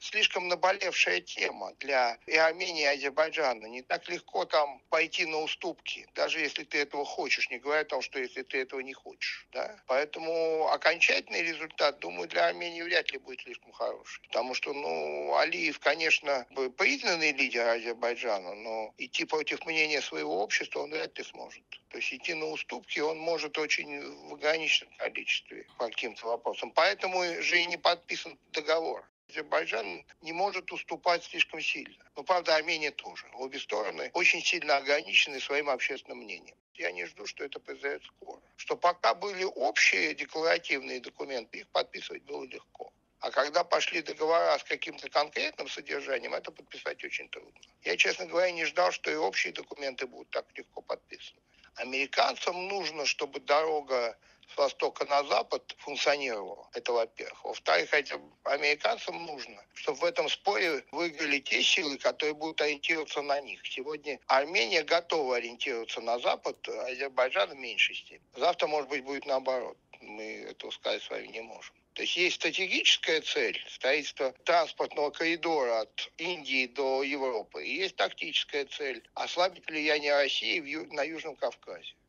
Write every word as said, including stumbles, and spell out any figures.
слишком наболевшая тема для и Армении, и Азербайджана. Не так легко там пойти на уступки, даже если ты этого хочешь, не говоря о том, что если ты этого не хочешь. Да? Поэтому окончательный результат, думаю, для Армении вряд ли будет слишком хороший. Потому что, ну, Алиев, конечно, признанный лидер Азербайджана, но идти против мнения своего общества он вряд ли сможет. То есть идти на уступки он может очень в ограниченном количестве по каким-то вопросам. Поэтому же и не подписан договор. Азербайджан не может уступать слишком сильно. Но, правда, Армения тоже. Обе стороны очень сильно ограничены своим общественным мнением. Я не жду, что это произойдет скоро. Что пока были общие декларативные документы, их подписывать было легко. А когда пошли договора с каким-то конкретным содержанием, это подписать очень трудно. Я, честно говоря, не ждал, что и общие документы будут так легко подписаны. Американцам нужно, чтобы дорога с востока на запад функционировала. Это во-первых. Во-вторых, этим американцам нужно, чтобы в этом споре выиграли те силы, которые будут ориентироваться на них. Сегодня Армения готова ориентироваться на Запад, а Азербайджан в меньшей степени. Завтра, может быть, будет наоборот. Мы этого сказать с вами не можем. То есть есть стратегическая цель строительства транспортного коридора от Индии до Европы. И есть тактическая цель ослабить влияние России в Ю- на Южном Кавказе.